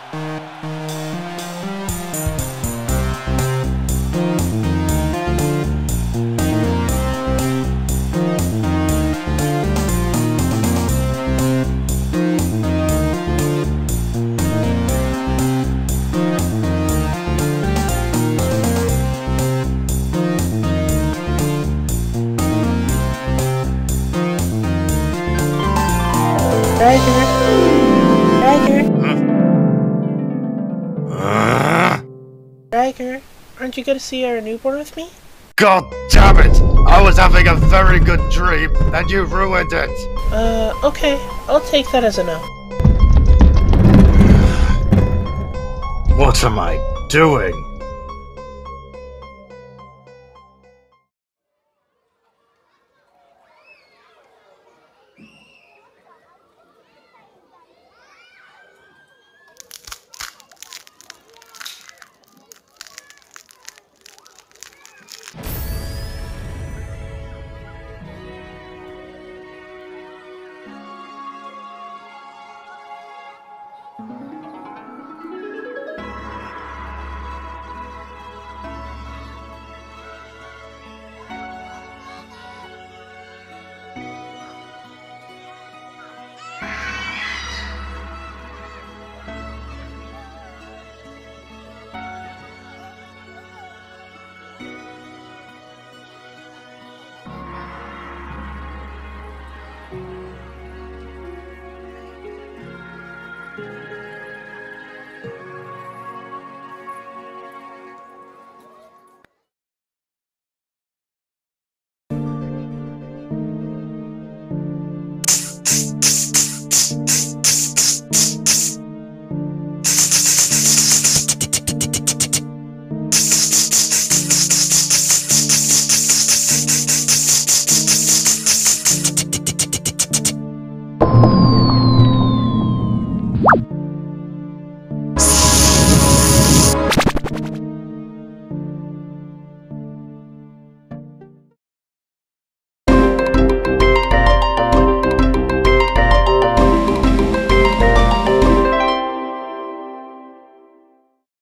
Riker, aren't you going to see our newborn with me? God damn it! I was having a very good dream, and you ruined it! Okay. I'll take that as a no. What am I doing?